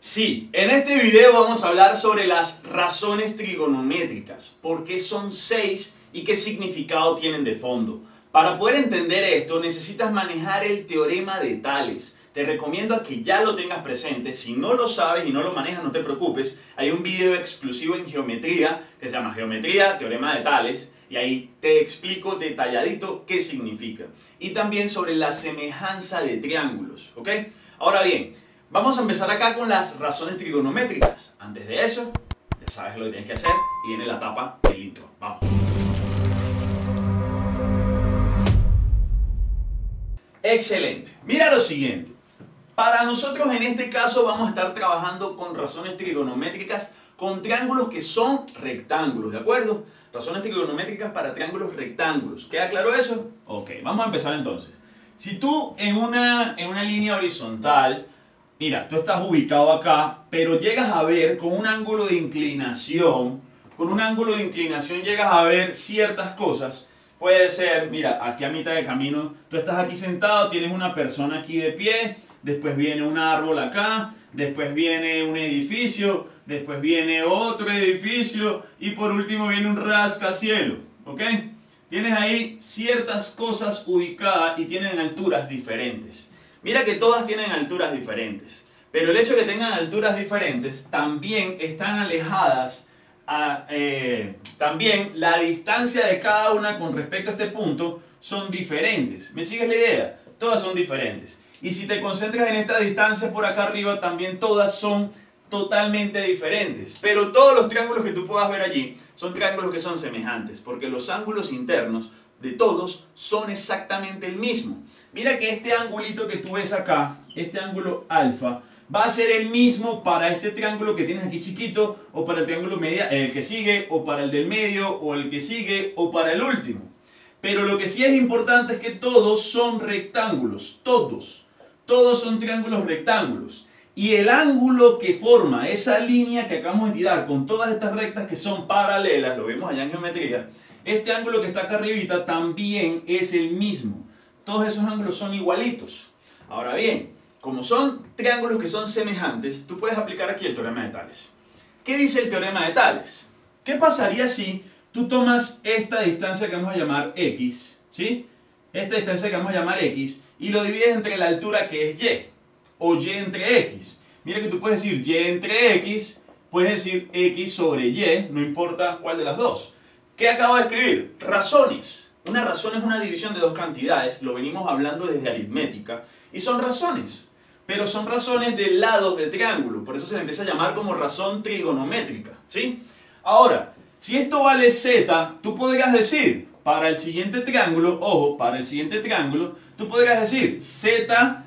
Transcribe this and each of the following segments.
Sí, en este video vamos a hablar sobre las razones trigonométricas, por qué son 6 y qué significado tienen de fondo. Para poder entender esto necesitas manejar el teorema de Tales. Te recomiendo a que ya lo tengas presente. Si no lo sabes y no lo manejas, no te preocupes. Hay un video exclusivo en geometría que se llama Geometría, Teorema de Tales, y ahí te explico detalladito qué significa. Y también sobre la semejanza de triángulos, ¿ok? Ahora bien, vamos a empezar acá con las razones trigonométricas. Antes de eso, ya sabes lo que tienes que hacer y viene la etapa del intro. Vamos. Excelente. Mira lo siguiente. Para nosotros en este caso vamos a estar trabajando con razones trigonométricas con triángulos que son rectángulos, ¿de acuerdo? Razones trigonométricas para triángulos rectángulos. ¿Queda claro eso? Ok, vamos a empezar entonces. Si tú en una línea horizontal, mira, tú estás ubicado acá, pero llegas a ver con un ángulo de inclinación, llegas a ver ciertas cosas. Puede ser, mira, aquí a mitad de camino, tú estás aquí sentado, tienes una persona aquí de pie, después viene un árbol acá, después viene un edificio, después viene otro edificio y por último viene un rascacielos, ¿ok? Tienes ahí ciertas cosas ubicadas y tienen alturas diferentes. Mira que todas tienen alturas diferentes, pero el hecho de que tengan alturas diferentes también están alejadas. También la distancia de cada una con respecto a este punto son diferentes. ¿Me sigues la idea? Todas son diferentes. Y si te concentras en esta distancia por acá arriba, también todas son totalmente diferentes. Pero todos los triángulos que tú puedas ver allí son triángulos que son semejantes, porque los ángulos internos de todos son exactamente el mismo. Mira que este angulito que tú ves acá, este ángulo alfa, va a ser el mismo para este triángulo que tienes aquí chiquito, o para el triángulo media, el que sigue, o para el del medio, o el que sigue, o para el último. Pero lo que sí es importante es que todos son rectángulos, todos son triángulos rectángulos. Y el ángulo que forma esa línea que acabamos de tirar con todas estas rectas que son paralelas, lo vemos allá en geometría, este ángulo que está acá arribita también es el mismo. Todos esos ángulos son igualitos. Ahora bien, como son triángulos que son semejantes, tú puedes aplicar aquí el teorema de Tales. ¿Qué dice el teorema de Tales? ¿Qué pasaría si tú tomas esta distancia que vamos a llamar X, ¿sí? Esta distancia que vamos a llamar X, y lo divides entre la altura que es Y, o Y entre X. Mira que tú puedes decir Y entre X, puedes decir X sobre Y, no importa cuál de las dos. ¿Qué acabo de escribir? Razones. Una razón es una división de dos cantidades, lo venimos hablando desde aritmética, y son razones. Pero son razones de lados de triángulo, por eso se le empieza a llamar como razón trigonométrica, ¿sí? Ahora, si esto vale z, tú podrías decir, para el siguiente triángulo, ojo, para el siguiente triángulo, tú podrías decir z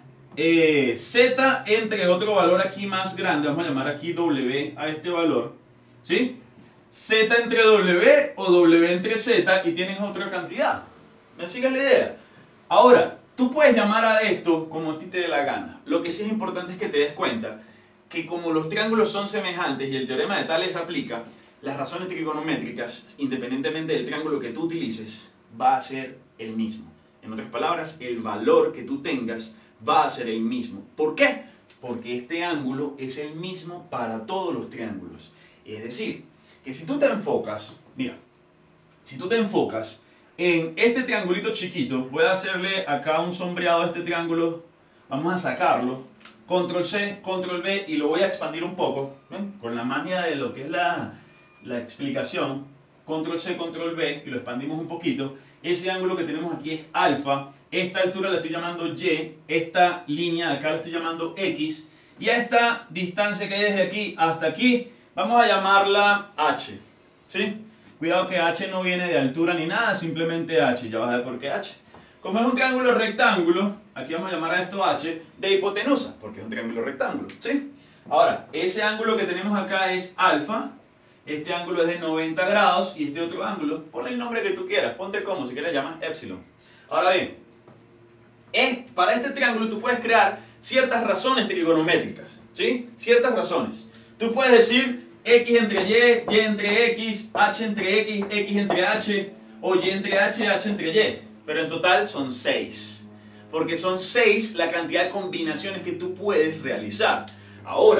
entre otro valor aquí más grande, vamos a llamar aquí w a este valor, ¿sí? Z entre w o w entre z y tienes otra cantidad. ¿Me sigues la idea? Ahora, tú puedes llamar a esto como a ti te dé la gana. Lo que sí es importante es que te des cuenta que como los triángulos son semejantes y el teorema de Tales aplica, las razones trigonométricas, independientemente del triángulo que tú utilices, va a ser el mismo. En otras palabras, el valor que tú tengas va a ser el mismo. ¿Por qué? Porque este ángulo es el mismo para todos los triángulos. Es decir, que si tú te enfocas, mira, si tú te enfocas en este triangulito chiquito, voy a hacerle acá un sombreado a este triángulo, vamos a sacarlo, control C, control V y lo voy a expandir un poco, ¿ven? Con la magia de lo que es la explicación, control C, control V y lo expandimos un poquito. Ese ángulo que tenemos aquí es alfa, esta altura la estoy llamando Y, esta línea de acá la estoy llamando X y a esta distancia que hay desde aquí hasta aquí vamos a llamarla H, ¿sí? Cuidado que H no viene de altura ni nada, simplemente H, ya vas a ver por qué H. Como es un triángulo rectángulo, aquí vamos a llamar a esto H de hipotenusa, porque es un triángulo rectángulo, ¿sí? Ahora, ese ángulo que tenemos acá es alfa, este ángulo es de 90 grados y este otro ángulo, ponle el nombre que tú quieras, ponte como, si quieres llamas epsilon. Ahora bien, para este triángulo tú puedes crear ciertas razones trigonométricas, ¿sí? Ciertas razones. Tú puedes decir X entre Y, Y entre X, H entre X, X entre H, o Y entre H, H entre Y. Pero en total son 6. Porque son 6 la cantidad de combinaciones que tú puedes realizar. Ahora,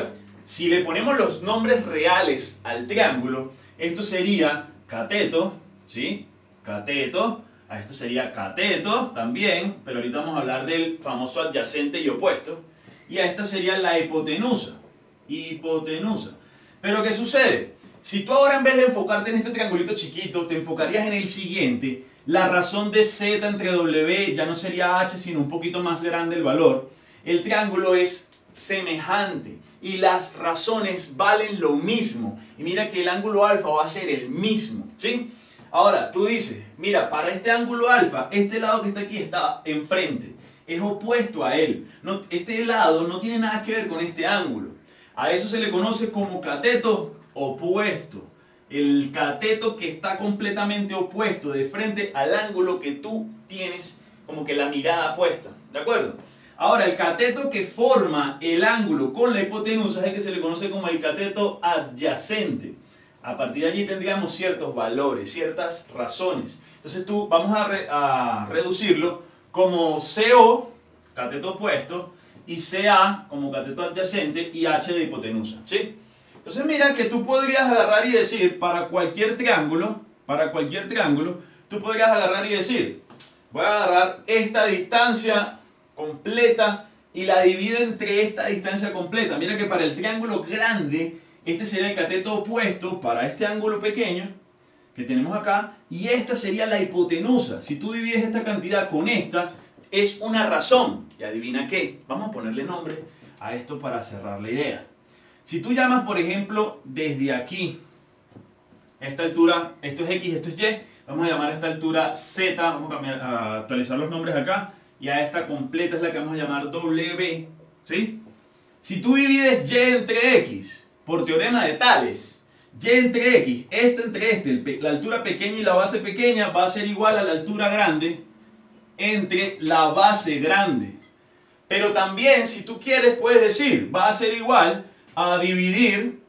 Si le ponemos los nombres reales al triángulo, esto sería cateto, ¿sí? Cateto. A esto sería cateto también, pero ahorita vamos a hablar del famoso adyacente y opuesto. Y a esta sería la hipotenusa. Hipotenusa. Pero ¿qué sucede? Si tú ahora en vez de enfocarte en este triangulito chiquito, te enfocarías en el siguiente, la razón de z entre w ya no sería h, sino un poquito más grande el valor. El triángulo es semejante y las razones valen lo mismo. Y mira que el ángulo alfa va a ser el mismo, ¿sí? Ahora, tú dices, mira, para este ángulo alfa, este lado que está aquí está enfrente, es opuesto a él. No, este lado no tiene nada que ver con este ángulo. A eso se le conoce como cateto opuesto. El cateto que está completamente opuesto de frente al ángulo que tú tienes como que la mirada puesta, ¿de acuerdo? Ahora, el cateto que forma el ángulo con la hipotenusa es el que se le conoce como el cateto adyacente. A partir de allí tendríamos ciertos valores, ciertas razones. Entonces vamos a reducirlo como CO, cateto opuesto, y CA como cateto adyacente y H de hipotenusa, ¿sí? Entonces mira que tú podrías agarrar y decir, para cualquier triángulo, tú podrías agarrar y decir, voy a agarrar esta distancia completa y la divido entre esta distancia completa. Mira que para el triángulo grande, este sería el cateto opuesto para este ángulo pequeño que tenemos acá, y esta sería la hipotenusa. Si tú divides esta cantidad con esta, es una razón. Y adivina qué, vamos a ponerle nombre a esto para cerrar la idea. Si tú llamas, por ejemplo, desde aquí, esta altura, esto es X, esto es Y, vamos a llamar a esta altura Z, vamos a actualizar los nombres acá, y a esta completa es la que vamos a llamar W, ¿sí? Si tú divides Y entre X, por teorema de Tales, Y entre X, esto entre este, la altura pequeña y la base pequeña va a ser igual a la altura grande entre la base grande. Pero también, si tú quieres, puedes decir, va a ser igual a dividir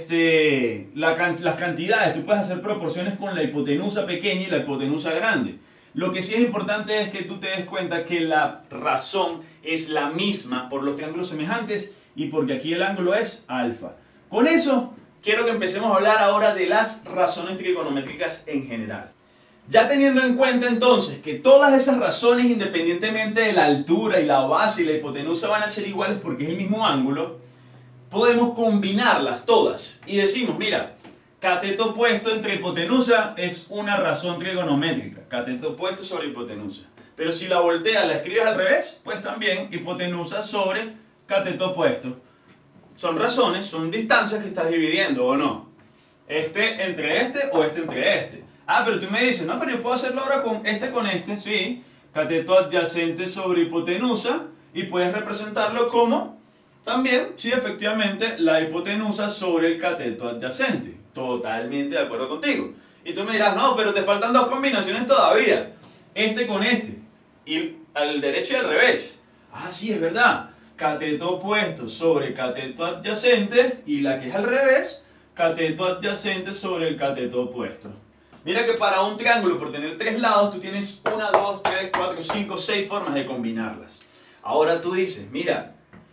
las cantidades. Tú puedes hacer proporciones con la hipotenusa pequeña y la hipotenusa grande. Lo que sí es importante es que tú te des cuenta que la razón es la misma por los triángulos semejantes y porque aquí el ángulo es alfa. Con eso, quiero que empecemos a hablar ahora de las razones trigonométricas en general. Ya teniendo en cuenta entonces que todas esas razones, independientemente de la altura y la base y la hipotenusa, van a ser iguales porque es el mismo ángulo, podemos combinarlas todas y decimos, mira, cateto opuesto entre hipotenusa es una razón trigonométrica, cateto opuesto sobre hipotenusa. Pero si la volteas, la escribes al revés, pues también hipotenusa sobre cateto opuesto. Son razones, son distancias que estás dividiendo, ¿o no? Este entre este o este entre este. Ah, pero tú me dices, no, pero yo puedo hacerlo ahora con este, sí. Cateto adyacente sobre hipotenusa, y puedes representarlo como también, sí, efectivamente, la hipotenusa sobre el cateto adyacente. Totalmente de acuerdo contigo. Y tú me dirás, no, pero te faltan dos combinaciones todavía. Este con este. Y al derecho y al revés. Ah, sí, es verdad. Cateto opuesto sobre cateto adyacente, y la que es al revés, cateto adyacente sobre el cateto opuesto. Mira que para un triángulo, por tener tres lados, tú tienes 1, 2, 3, 4, 5, 6 formas de combinarlas. Ahora tú dices, mira,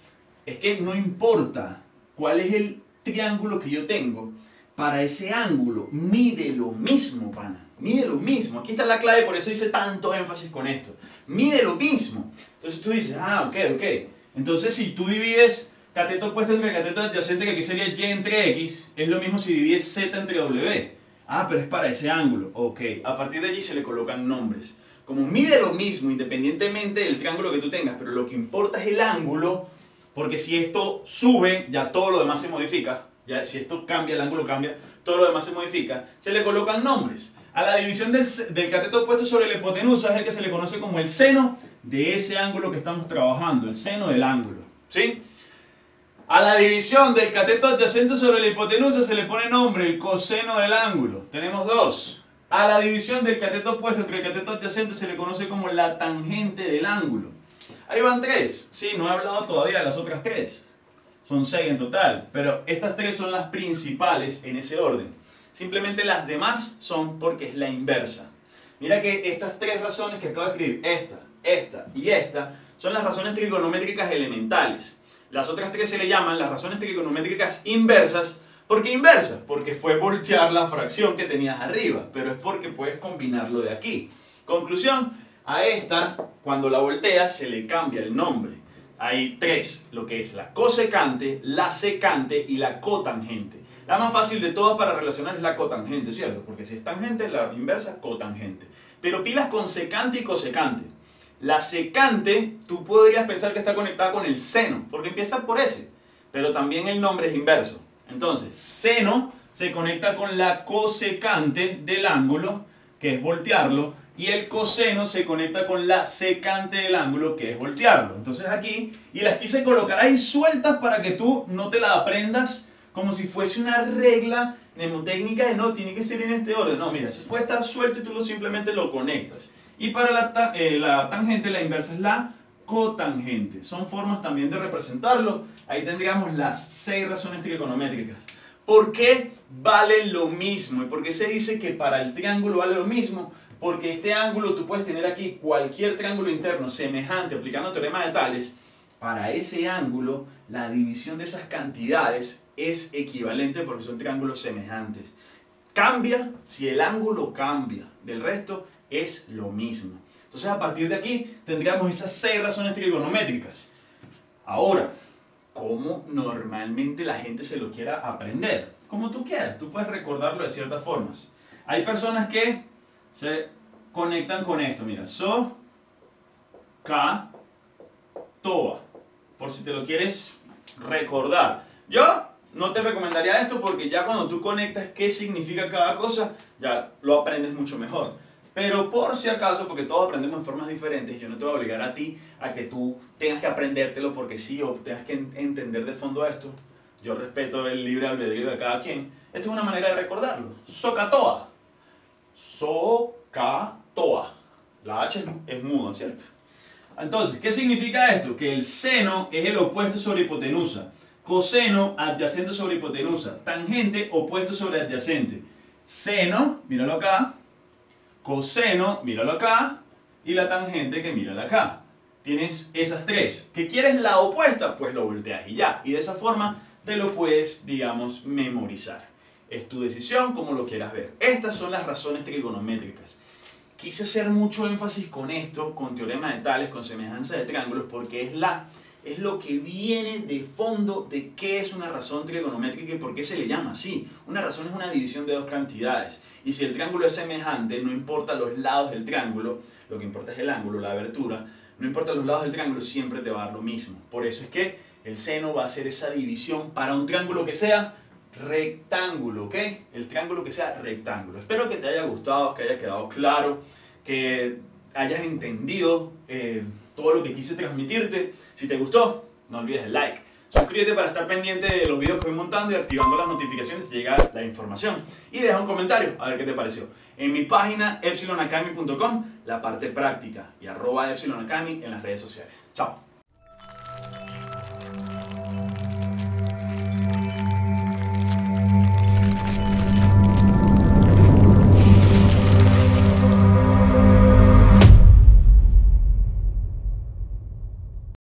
es que no importa cuál es el triángulo que yo tengo, para ese ángulo mide lo mismo, pana. Mide lo mismo. Aquí está la clave, por eso hice tanto énfasis con esto. Mide lo mismo. Entonces tú dices, ah, ok. Entonces si tú divides cateto opuesto entre cateto adyacente, que aquí sería Y entre X, es lo mismo si divides Z entre W. Ah, pero es para ese ángulo. Ok, a partir de allí se le colocan nombres. Como mide lo mismo independientemente del triángulo que tú tengas, pero lo que importa es el ángulo, porque si esto sube, ya todo lo demás se modifica. Ya, si esto cambia, el ángulo cambia, todo lo demás se modifica. Se le colocan nombres. A la división del cateto opuesto sobre la hipotenusa es el que se le conoce como el seno de ese ángulo que estamos trabajando, el seno del ángulo, ¿sí? A la división del cateto adyacente sobre la hipotenusa se le pone nombre, el coseno del ángulo. Tenemos dos. A la división del cateto opuesto entre el cateto adyacente se le conoce como la tangente del ángulo. Ahí van tres. Sí, no he hablado todavía de las otras tres. Son 6 en total, pero estas tres son las principales en ese orden. Simplemente las demás son porque es la inversa. Mira que estas tres razones que acabo de escribir, esta y esta, son las razones trigonométricas elementales. Las otras tres se le llaman las razones trigonométricas inversas. ¿Por qué inversas? Porque fue voltear la fracción que tenías arriba, pero es porque puedes combinarlo de aquí. Conclusión, a esta, cuando la volteas, se le cambia el nombre. Hay tres, lo que es la cosecante, la secante y la cotangente. La más fácil de todas para relacionar es la cotangente, ¿cierto? Porque si es tangente, la inversa, cotangente. Pero pilas con secante y cosecante. La secante, tú podrías pensar que está conectada con el seno, porque empieza por ese, pero también el nombre es inverso. Entonces, seno se conecta con la cosecante del ángulo, que es voltearlo, y el coseno se conecta con la secante del ángulo, que es voltearlo. Entonces aquí, y las quise colocar ahí sueltas para que tú no te la aprendas como si fuese una regla mnemotécnica de no, tiene que ser en este orden. No, mira, eso puede estar suelto y tú simplemente lo conectas. Y para la tangente, la inversa es la cotangente. Son formas también de representarlo. Ahí tendríamos las 6 razones trigonométricas. ¿Por qué vale lo mismo? ¿Y por qué se dice que para el triángulo vale lo mismo? Porque este ángulo, tú puedes tener aquí cualquier triángulo interno semejante aplicando teorema de Tales. Para ese ángulo, la división de esas cantidades es equivalente porque son triángulos semejantes. Cambia si el ángulo cambia. Del resto es lo mismo. Entonces, a partir de aquí, tendríamos esas 6 razones trigonométricas. Ahora, ¿cómo normalmente la gente se lo quiera aprender? Como tú quieras, tú puedes recordarlo de ciertas formas. Hay personas que se conectan con esto, mira, so, ka, toa, por si te lo quieres recordar. Yo no te recomendaría esto porque ya cuando tú conectas qué significa cada cosa, ya lo aprendes mucho mejor. Pero por si acaso, porque todos aprendemos en formas diferentes, yo no te voy a obligar a ti a que tú tengas que aprendértelo porque sí, o tengas que entender de fondo esto. Yo respeto el libre albedrío de cada quien. Esto es una manera de recordarlo. Socatoa. Socatoa. La H es muda, ¿cierto? Entonces, ¿qué significa esto? Que el seno es el opuesto sobre hipotenusa. Coseno, adyacente sobre hipotenusa. Tangente, opuesto sobre adyacente. Seno, míralo acá. Coseno, míralo acá. Y la tangente, que mírala acá. Tienes esas tres. ¿Qué quieres la opuesta? Pues lo volteas y ya. Y de esa forma te lo puedes, digamos, memorizar. Es tu decisión como lo quieras ver. Estas son las razones trigonométricas. Quise hacer mucho énfasis con esto, con teorema de Tales, con semejanza de triángulos, porque es lo que viene de fondo de qué es una razón trigonométrica y por qué se le llama así. Una razón es una división de dos cantidades. Y si el triángulo es semejante, no importa los lados del triángulo, lo que importa es el ángulo, la abertura, no importa los lados del triángulo, siempre te va a dar lo mismo. Por eso es que el seno va a hacer esa división para un triángulo que sea rectángulo, ¿ok? El triángulo que sea rectángulo. Espero que te haya gustado, que haya quedado claro, que hayas entendido todo lo que quise transmitirte. Si te gustó, no olvides el like. Suscríbete para estar pendiente de los videos que voy montando y activando las notificaciones te llega la información. Y deja un comentario a ver qué te pareció. En mi página epsilonacademy.com, la parte práctica y @epsilonacademy en las redes sociales. Chao.